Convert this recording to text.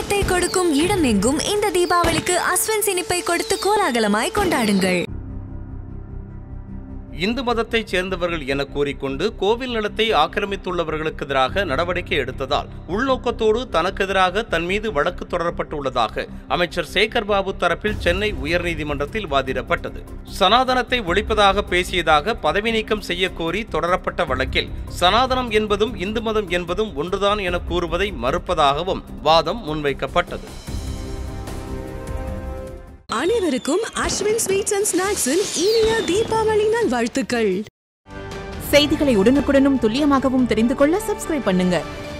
இதயத்தை கொடுக்கும் இடமெங்கும் இந்த தீபாவளிக்கு அஸ்வின் இனிப்பை கொடுத்து கோலாகலமாய் கொண்டாடுங்கள். இந்து மதத்தைச் சேர்ந்தவர்கள் என கூறிக்கொண்டு கோவில் நிலத்தை ஆக்கிரமித்துள்ளவர்களுக்கு எதிராக நடவடிக்கை எடுத்ததால் உள்நோக்கத்தோடு தனக்கு எதிராக தன் மீது வழக்கு தொடரப்பட்டுள்ளதாக அமைச்சர் சேகர்பாபு தரப்பில் சென்னை உயர்நீதிமன்றத்தில் வாதிடப்பட்டது. சனாதனத்தை ஒழிப்பதாக பேசியதாக பதவி நீக்கம் செய்ய கோரி தொடரப்பட்ட வழக்கில் சனாதனம் என்பதும் இந்து மதம் என்பதும் ஒன்றுதான் என கூறுவதை மறுப்பதாகவும் வாதம் முன்வைக்கப்பட்டது. அனைவருக்கும் அஸ்வின் ஸ்வீட்ஸ் அண்ட் ஸ்நாக்ஸின் இனிய தீபாவளி நல்வாழ்த்துக்கள். செய்திகளை உடனுக்குடனும் துல்லியமாகவும் தெரிந்து கொள்ள சப்ஸ்கிரைப் பண்ணுங்க.